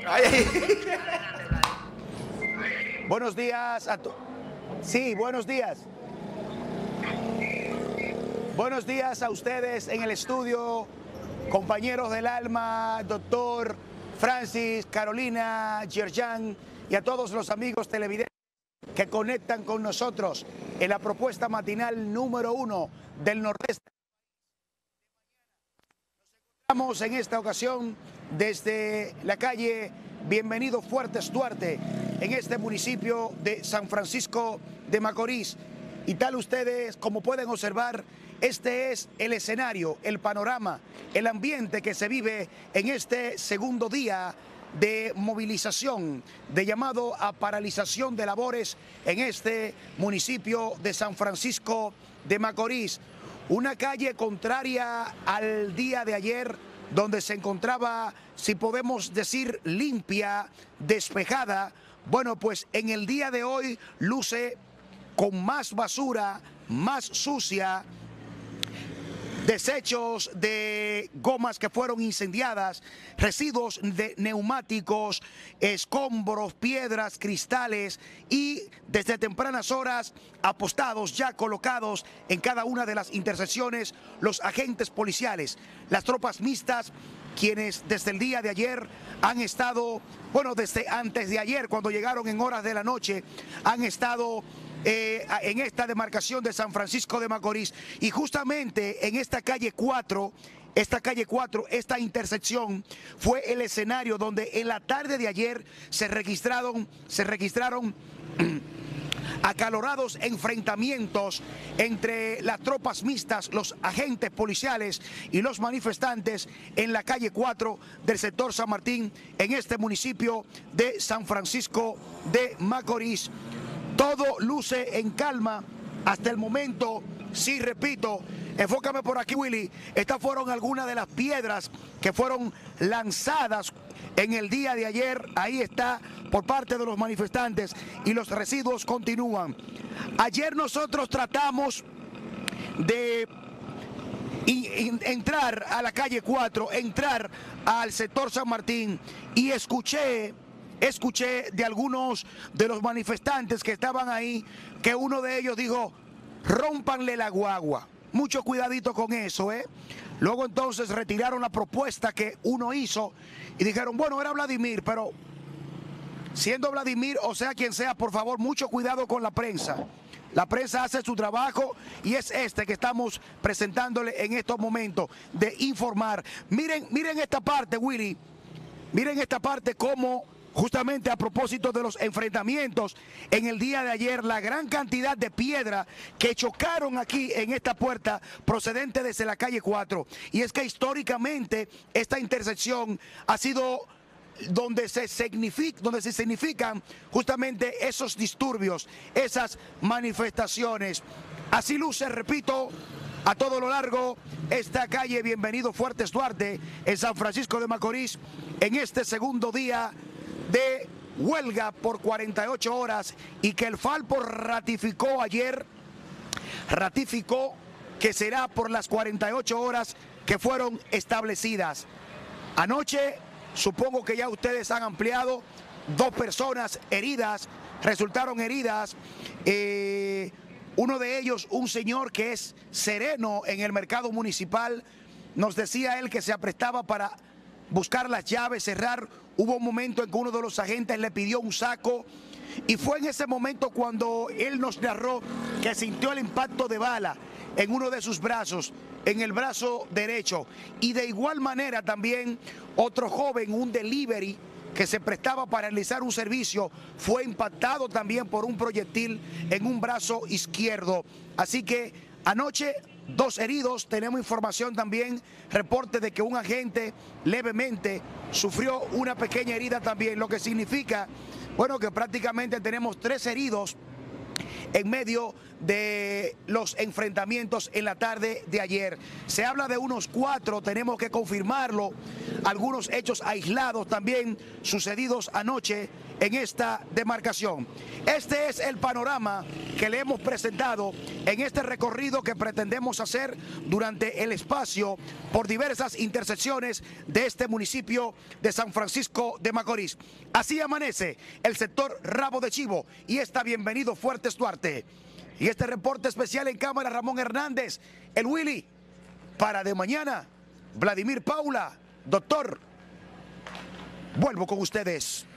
Ay, ay. Buenos días a todos. Sí, buenos días. Buenos días a ustedes en el estudio, compañeros del alma, doctor Francis, Carolina, Yerjan y a todos los amigos televidentes que conectan con nosotros en la propuesta matinal número 1 del Nordeste. Estamos en esta ocasión desde la calle Bienvenido Fuertes Duarte, en este municipio de San Francisco de Macorís. Y tal ustedes como pueden observar, este es el escenario, el panorama, el ambiente que se vive en este segundo día de movilización, de llamado a paralización de labores en este municipio de San Francisco de Macorís. Una calle contraria al día de ayer, donde se encontraba, si podemos decir, limpia, despejada. Bueno, pues en el día de hoy luce con más basura, más sucia, desechos de gomas que fueron incendiadas, residuos de neumáticos, escombros, piedras, cristales y desde tempranas horas apostados ya colocados en cada una de las intersecciones los agentes policiales, las tropas mixtas, quienes desde el día de ayer han estado, bueno, desde antes de ayer cuando llegaron en horas de la noche, han estado en esta demarcación de San Francisco de Macorís, y justamente en esta calle 4, esta intersección fue el escenario donde en la tarde de ayer se registraron acalorados enfrentamientos entre las tropas mixtas, los agentes policiales y los manifestantes en la calle 4 del sector San Martín, en este municipio de San Francisco de Macorís. Todo luce en calma hasta el momento. Sí, repito, enfócame por aquí, Willy. Estas fueron algunas de las piedras que fueron lanzadas en el día de ayer. Ahí está, por parte de los manifestantes, y los residuos continúan. Ayer nosotros tratamos de entrar a la calle 4, entrar al sector San Martín, y escuché de algunos de los manifestantes que estaban ahí que uno de ellos dijo: rómpanle la guagua. Mucho cuidadito con eso, ¿eh? Luego entonces retiraron la propuesta que uno hizo y dijeron, bueno, era Vladimir, pero siendo Vladimir o sea quien sea, por favor, mucho cuidado con la prensa. La prensa hace su trabajo y es este que estamos presentándole en estos momentos, de informar. Miren esta parte, Willy. Miren esta parte, cómo justamente a propósito de los enfrentamientos en el día de ayer, la gran cantidad de piedra que chocaron aquí en esta puerta procedente desde la calle 4. Y es que históricamente esta intersección ha sido donde se significan justamente esos disturbios, esas manifestaciones. Así luce, repito, a todo lo largo esta calle Bienvenido Fuertes Duarte en San Francisco de Macorís, en este segundo día de huelga por 48 horas, y que el Falpo ratificó ayer, que será por las 48 horas que fueron establecidas. Anoche, supongo que ya ustedes han ampliado, 2 personas heridas, resultaron heridas. Uno de ellos, un señor que es sereno en el mercado municipal, nos decía él que se aprestaba para buscar las llaves, cerrar. Hubo un momento en que uno de los agentes le pidió un saco, y fue en ese momento cuando él nos narró que sintió el impacto de bala en uno de sus brazos, en el brazo derecho. Y de igual manera también otro joven, un delivery que se prestaba para realizar un servicio, fue impactado también por un proyectil en un brazo izquierdo. Así que anoche 2 heridos, tenemos información también, reporte de que un agente levemente sufrió una pequeña herida también, lo que significa, bueno, que prácticamente tenemos 3 heridos en medio de los enfrentamientos en la tarde de ayer. Se habla de unos 4, tenemos que confirmarlo, algunos hechos aislados también sucedidos anoche en esta demarcación. Este es el panorama que le hemos presentado en este recorrido que pretendemos hacer durante el espacio por diversas intersecciones de este municipio de San Francisco de Macorís. Así amanece el sector Rabo de Chivo y está bienvenido Fuertes Duarte. Y este reporte especial en cámara, Ramón Hernández, el Willy, para de mañana, Vladimir Paula. Doctor, vuelvo con ustedes.